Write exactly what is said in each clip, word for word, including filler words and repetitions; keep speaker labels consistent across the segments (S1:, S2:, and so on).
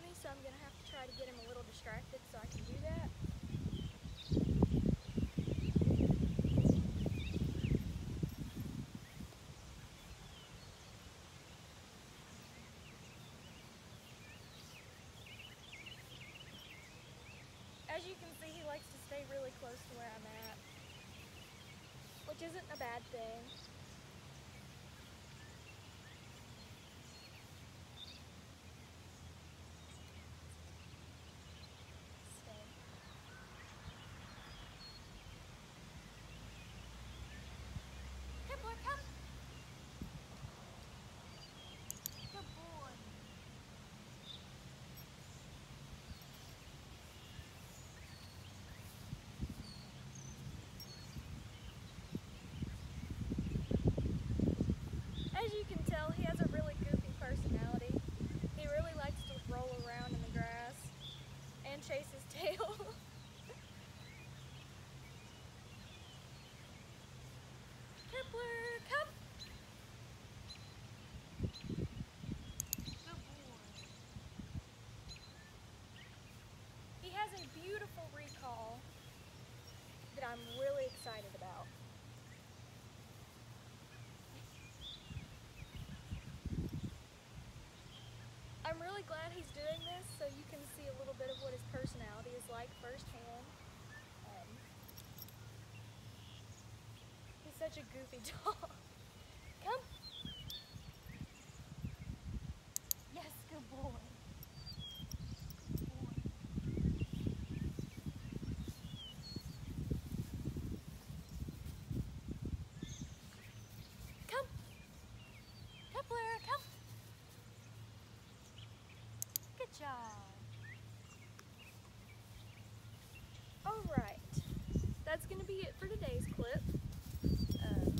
S1: me, so I'm going to have to try to get him a little distracted so I can do that. As you can see, he likes to stay really close to where I'm at, which isn't a bad thing. Stay. Kepler, come! Good boy. As you can tell, he has a really goofy personality. He really likes to roll around in the grass and chase his tail. Kepler, come! Good boy. He has a beautiful recall that I'm really excited about. I'm really glad he's doing this so you can see a little bit of what his personality is like firsthand. Um, he's such a goofy dog. Come. Yes, good boy. Good boy. Come. Kepler, come. Good job. Alright, that's going to be it for today's clip. Um,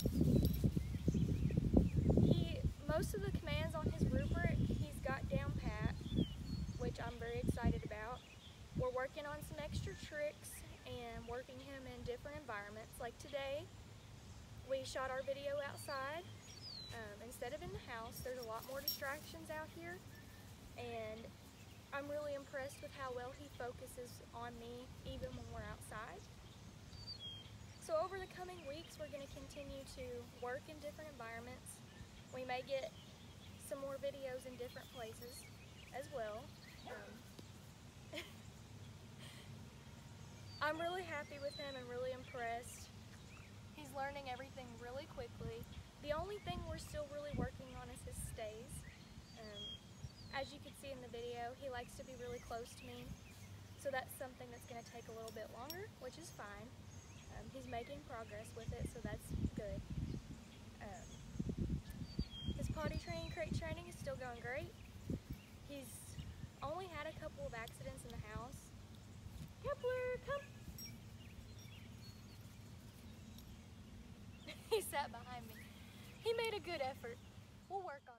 S1: he, most of the commands on his rubric he's got down pat, which I'm very excited about. We're working on some extra tricks and working him in different environments. Like today, we shot our video outside um, instead of in the house. There's a lot more distractions out here, and I'm really impressed with how well he focuses on me even when we're outside. So over the coming weeks, we're going to continue to work in different environments. We may get some more videos in different places as well. Um, I'm really happy with him and really impressed. He's learning everything really quickly. The only thing we're still really working on is his stays. Um, As you can see in the video, he likes to be really close to me, so that's something that's going to take a little bit longer, which is fine. Um, he's making progress with it, so that's good. Um, his potty training, crate training is still going great. He's only had a couple of accidents in the house. Kepler, come! He sat behind me. He made a good effort. We'll work on it.